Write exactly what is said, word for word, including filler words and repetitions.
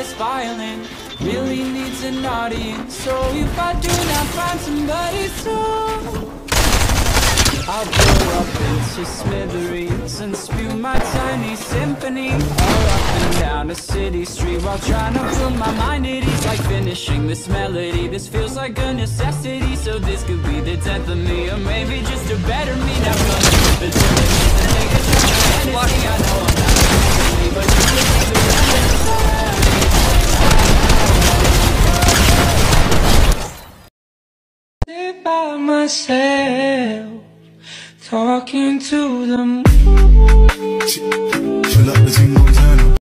this violin really needs an audience. So if I do not find somebody soon, I'll blow up into smithereens and spew my tiny symphony all up and down a city street, while trying to put my mind at ease, like finishing this melody. This feels like a necessity, so this could be the death of me, or maybe just a better me. Now running with the villains and take a shot at Hennessy. I know I'm not crazy, but you can see the remedy. Sit by myself, talking to the moon. Chill up the team, Montana.